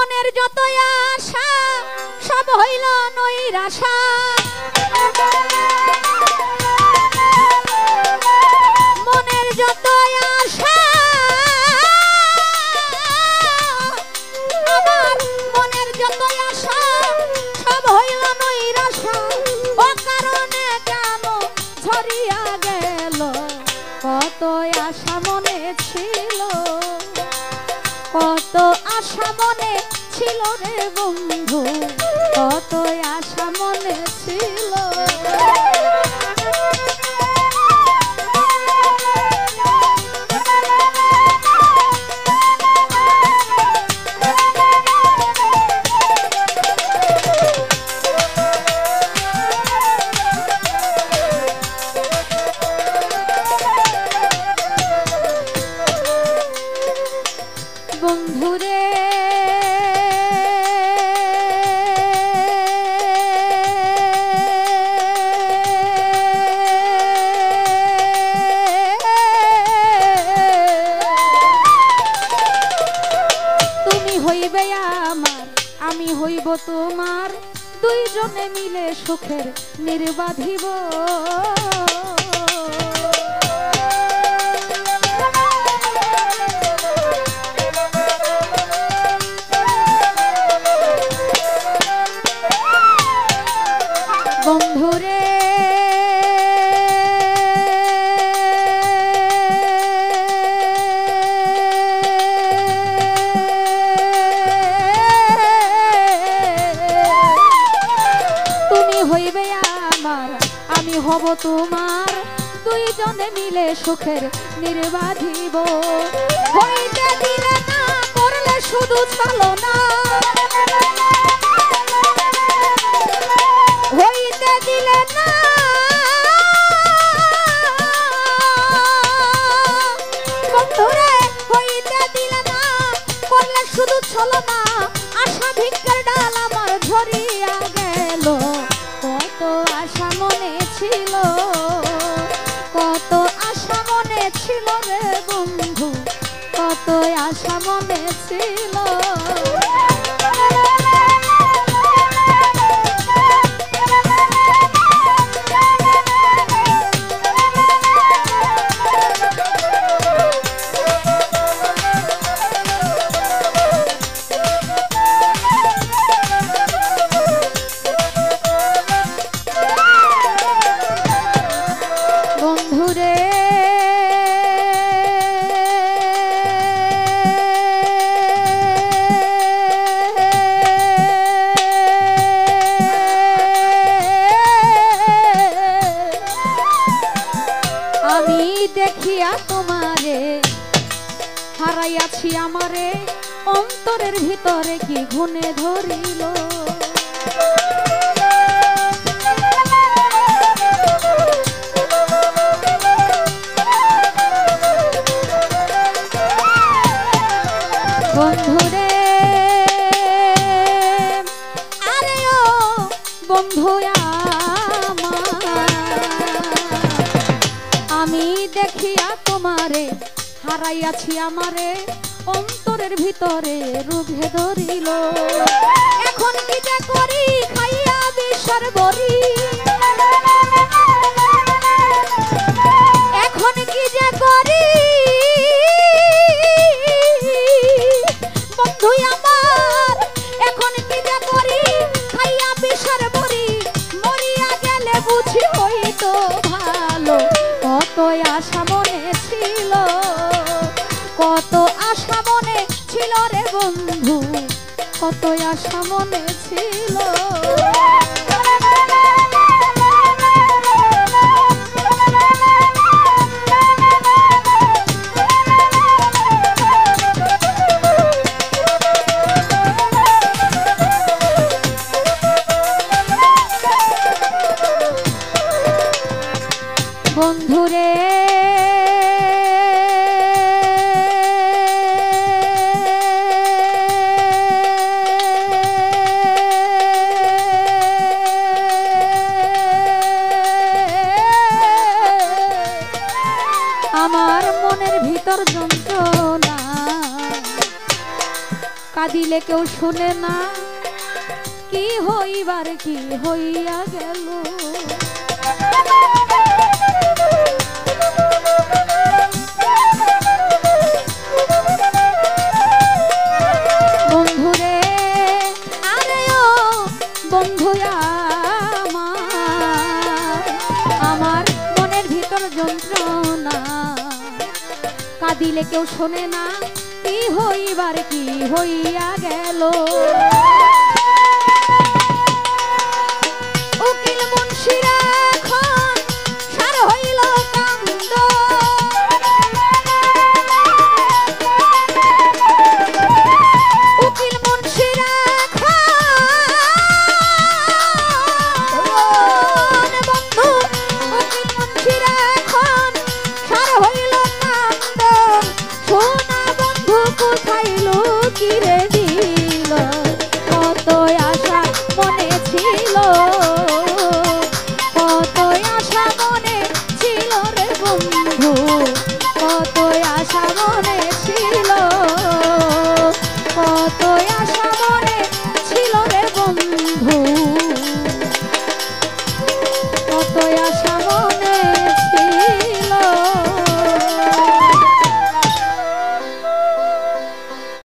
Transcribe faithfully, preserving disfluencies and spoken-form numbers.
মনের যত আশা সব হইল নৈরাশা মনের যত আশা আমার মনের যত আশা সব হইল নৈরাশা ও কারণে কেন ঝরিয়া গেল কত আশা মনে ছিল কত আশা মনে ছিল রে বন্ধু কত আশা মনে ছিল বন্ধুরে তুমি হইবে আমার আমি হইব তোমার দুইজনে মিলে সুখের নির্বাধিব বন্ধুরে তুমি হইবে আমার আমি হব তোমার দুইজনে মিলে সুখের নির্বাধিব হইতে দিলে না করলে শুধু চলো না হইতে দিলে না বন্ধুরে হইতে দিলে না করলে শুধু চলো না আশা ভিক্ষার ডাল আমার ঝরিয়া গেল কত আশা মনে ছিল কত আশা মনে ছিল রে বন্ধু কত আশা মনে ছিল বন্ধুরে আমি দেখিয়া তোমারে হারাইয়াছি আমারে অন্তরের ভিতরে কি ঘুনে ধরিল বন্ধুরে আরে ও বন্ধু আমি দেখিয়া তোমারে হারাইয়াছি আমারে অন্তরের ভিতরে রুভে ধরিল এখন কি যে করি খাইয়া বিষর বরি এখন কি যে করি বন্ধু আমার এখন কি যে করি খাইয়া বিষর বরি মরিয়া গেলে বুঝি হইতো ভালো কত আশা মনে ছিল কত আশা মনে ছিল রে বন্ধু কত আশা মনে ছিল বন্ধুরে কাঁদিলে কেউ শুনে না কি হইবার কি হইয়া গেল। বন্ধুরে আরে ও বন্ধু আমার, আমার মনের ভিতর যন্ত্রণা, কাঁদিলে কেউ শোনে না কি হইবার কি হইয়া গেল। উকিল মুন্সিরা এখন সার হইল কান্দ, উকিল মুন্সিরা এখন বন্ধু, উকিল মুন্সিরা এখন সার হইল কান্দ। সোনা বন্ধু কোথায় লুকিয়ে